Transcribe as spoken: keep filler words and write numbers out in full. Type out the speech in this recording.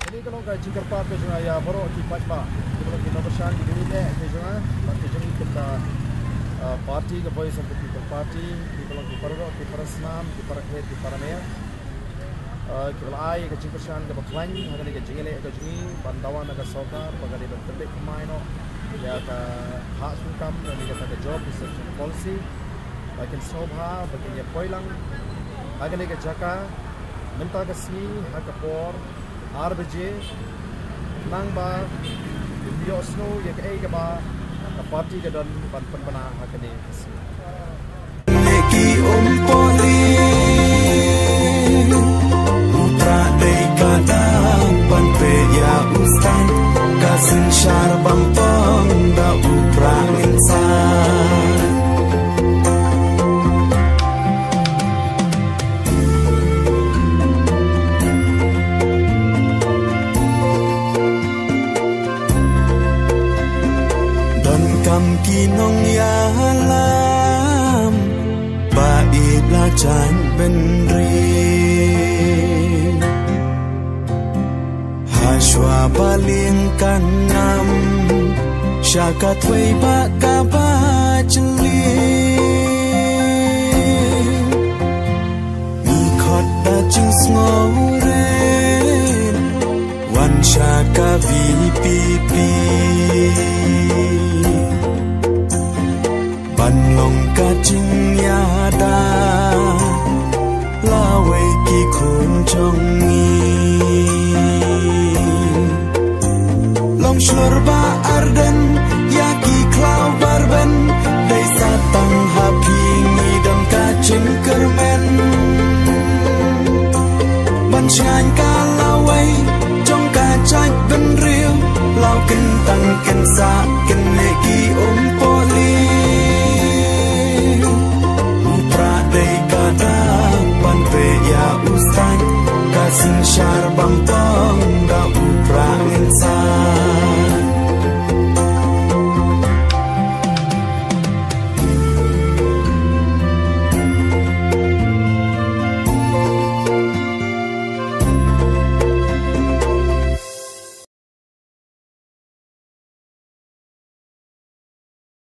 Ini kalau kau jingkar part tu jangan ya baru kipas pak. Kalau kita bersama di sini deh, jangan. Tapi jangan kita parti ke voice of the people party. Kalau kita baru kita perasaan, kita perkeh, kita paramea. Kalau ai ke jingkar shan ke bakwan, hari ni ke jingele ke jingi, bandawan ke sokar, bagai di berterdik kemaino. Ya ke hak sukam, ni kita ke job research policy. Bagian sobha, bagian ya poilang. Hari ni ke jaka, minta ke sini, hak ke por. R B J nang ba video snow ya ke ai ke ba party ke don pan pan bana hakane neki umpoli putra dei kadang pan pe ya ustan kasin syar bang tong da upra insan kam kinong ya lam bai belajan benri haswa balingkan ngam syakat wei baka bajli mikot da jing ngore wan syaka vi pipi ban long ka jing yada lawe ki khun chong ni long shur ba arden ya ki klau barben dai satang happy ni dam ka jing kermen ban chan ka lawe trong ka chai ben riu lao ken tang ken sa ken ne ki om poli Ustan kasin sha